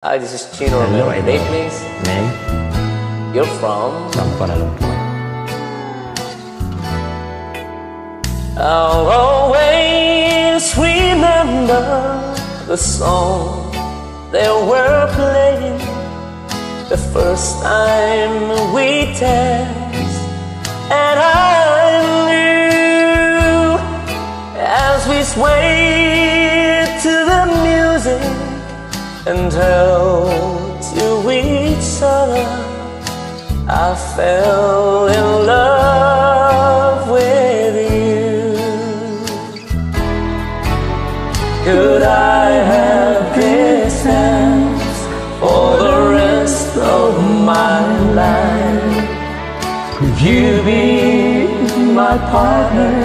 Hi, this is Chino. Romero. Your name, please? Migz. You're from Kuala Lumpur. I'll always remember the song they were playing the first time we danced, and I knew as we swayed to the music and held to each other, I fell in love with you. Could I have this dance for the rest of my life? Could you be my partner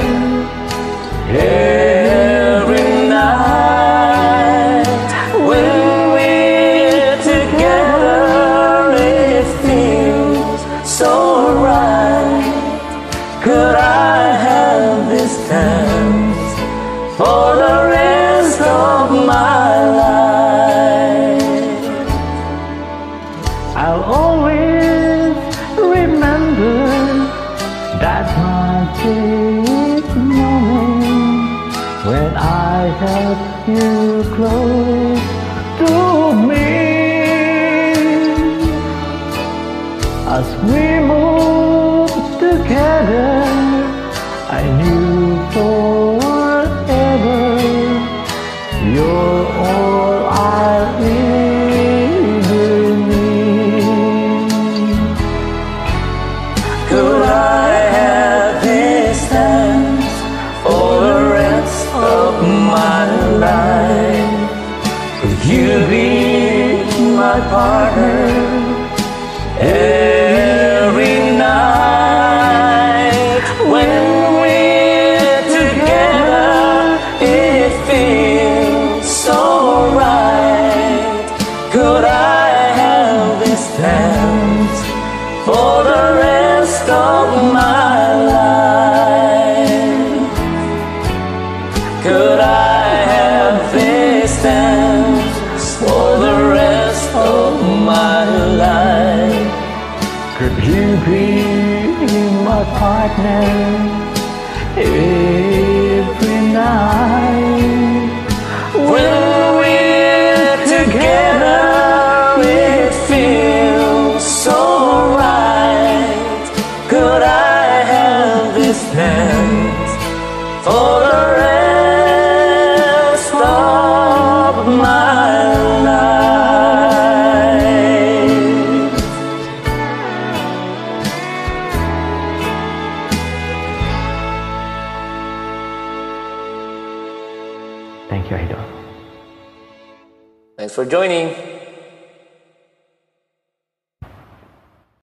every night? When we're together, it feels so right. Could I have this dance for the rest of my life? I'll always remember that magic moment when I held you close to me. As we moved together, I knew forever you're all I ever need. Could I have this dance for the rest of my life? Could you be my partner every night? When we're together, it feels so right. Could I have this dance for the rest of my life? Could I have this dance for the rest of my life? Could you be my partner every night? When we're together, it feels so right. Could I have this dance for the rest of my life? Thank you, Idol. Thanks for joining.